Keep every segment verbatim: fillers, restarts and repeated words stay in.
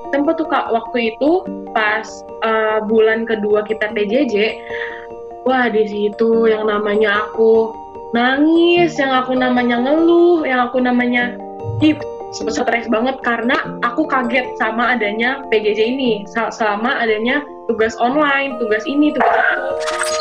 Tempo tuh Kak, waktu itu pas uh, bulan kedua kita P J J, wah di situ yang namanya aku nangis, yang aku namanya ngeluh, yang aku namanya ih, stres banget karena aku kaget sama adanya P J J ini, selama adanya tugas online, tugas ini, tugas itu.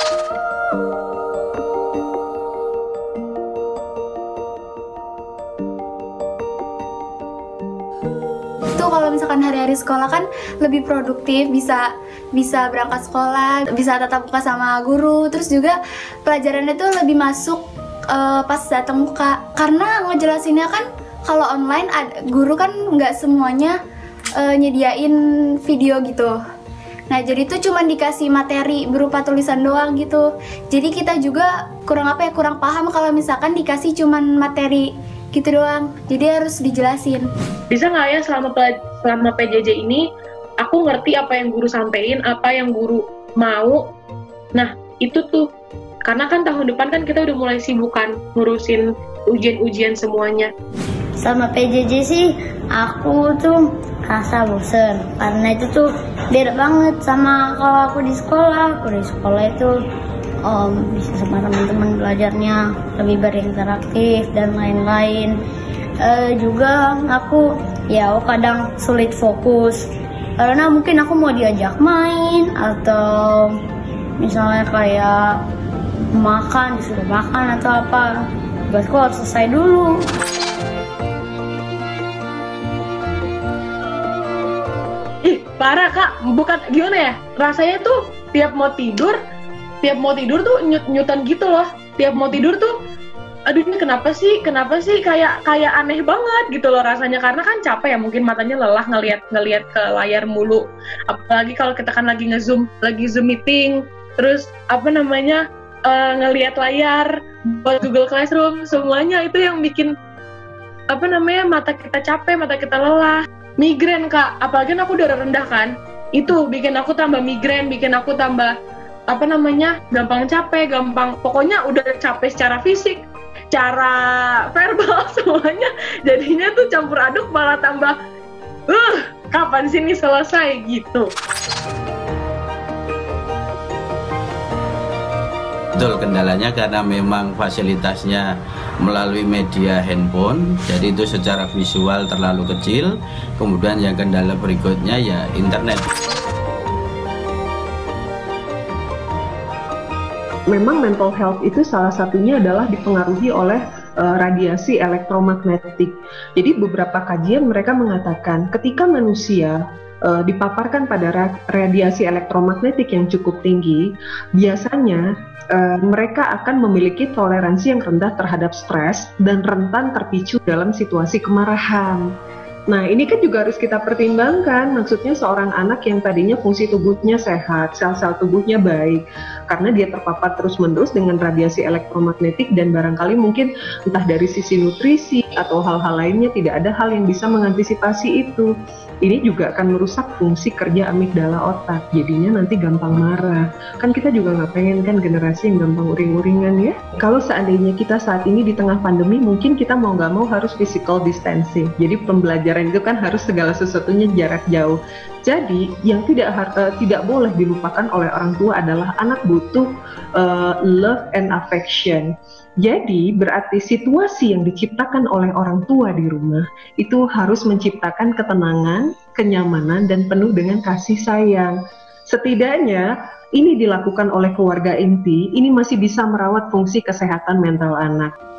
Kalau misalkan hari-hari sekolah kan lebih produktif, bisa bisa berangkat sekolah, bisa tatap muka sama guru, terus juga pelajarannya tuh lebih masuk uh, pas datang muka, karena ngejelasinnya kan kalau online ad, guru kan nggak semuanya uh, nyediain video gitu. Nah jadi tuh cuma dikasih materi berupa tulisan doang gitu, jadi kita juga kurang apa ya kurang paham kalau misalkan dikasih cuman materi gitu doang, jadi harus dijelasin. Bisa nggak ya selama selama P J J ini aku ngerti apa yang guru sampein, apa yang guru mau. Nah itu tuh karena kan tahun depan kan kita udah mulai sibukan ngurusin ujian-ujian semuanya. Sama P J J sih aku tuh rasa bosen karena itu tuh beda banget sama kalau aku di sekolah. Aku di sekolah itu Um, bisa sama teman-teman belajarnya lebih berinteraktif dan lain-lain. Uh, juga aku ya kadang sulit fokus karena mungkin aku mau diajak main atau misalnya kayak makan, disuruh makan atau apa, tugasku harus selesai dulu. Ih parah Kak, bukan gimana ya, rasanya tuh tiap mau tidur tiap mau tidur tuh nyut-nyutan gitu loh. Tiap mau tidur tuh aduh ini kenapa sih kenapa sih kayak kayak aneh banget gitu loh rasanya, karena kan capek ya, mungkin matanya lelah ngelihat ngelihat ke layar mulu, apalagi kalau kita kan lagi nge-zoom lagi zoom meeting, terus apa namanya uh, ngelihat layar buat Google Classroom, semuanya itu yang bikin apa namanya mata kita capek, mata kita lelah, migrain Kak. Apalagi aku darah rendah kan, itu bikin aku tambah migrain, bikin aku tambah apa namanya gampang capek, gampang pokoknya udah capek secara fisik, cara verbal semuanya jadinya tuh campur aduk, malah tambah uh kapan sih ini selesai gitu. Betul, kendalanya karena memang fasilitasnya melalui media handphone, jadi itu secara visual terlalu kecil. Kemudian yang kendala berikutnya ya internet. Memang mental health itu salah satunya adalah dipengaruhi oleh uh, radiasi elektromagnetik. Jadi beberapa kajian mereka mengatakan ketika manusia uh, dipaparkan pada ra radiasi elektromagnetik yang cukup tinggi, biasanya uh, mereka akan memiliki toleransi yang rendah terhadap stres dan rentan terpicu dalam situasi kemarahan. Nah, ini kan juga harus kita pertimbangkan, maksudnya seorang anak yang tadinya fungsi tubuhnya sehat, sel-sel tubuhnya baik, karena dia terpapar terus-menerus dengan radiasi elektromagnetik dan barangkali mungkin entah dari sisi nutrisi atau hal-hal lainnya tidak ada hal yang bisa mengantisipasi itu. Ini juga akan merusak fungsi kerja amigdala otak, jadinya nanti gampang marah. Kan kita juga nggak pengen kan generasi yang gampang uring-uringan ya. Kalau seandainya kita saat ini di tengah pandemi, mungkin kita mau nggak mau harus physical distancing. Jadi pembelajaran itu kan harus segala sesuatunya jarak jauh. Jadi yang tidak uh, tidak boleh dilupakan oleh orang tua adalah anak butuh uh, love and affection. Jadi berarti situasi yang diciptakan oleh orang tua di rumah itu harus menciptakan ketenangan, kenyamanan, dan penuh dengan kasih sayang. Setidaknya ini dilakukan oleh keluarga inti, ini masih bisa merawat fungsi kesehatan mental anak.